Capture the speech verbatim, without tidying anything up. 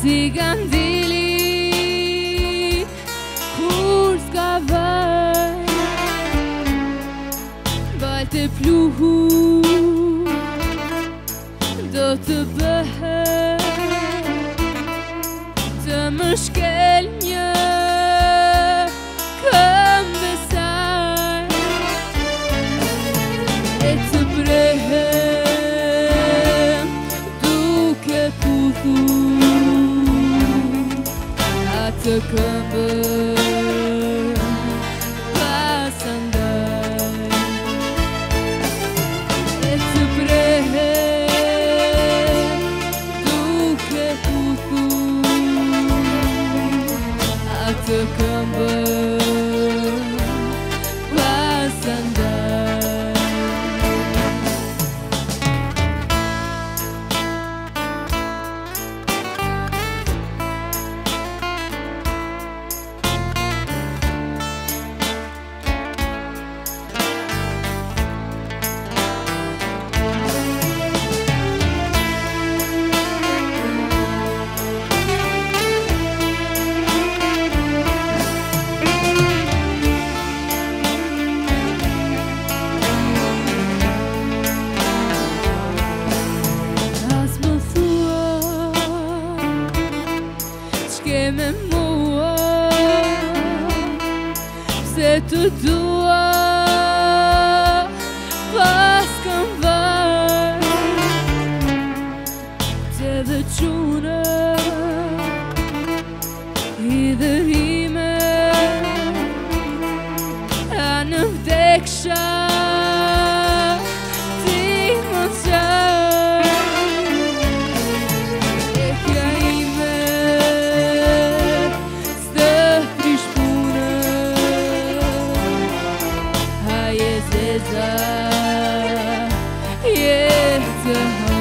Si kandili kur s'ka vaj, bal të pluhu do të bëhet të më shkel një këmbë saj e të prehem duke puthu atë këmbë pas andaj e të prehem duke puthu atë këmbë pas andaj. Me mua pse të dua pas kam vaj që dhe qune i dhe rime a në vdeksha ti më qaj e kja ime Zeza, yeah,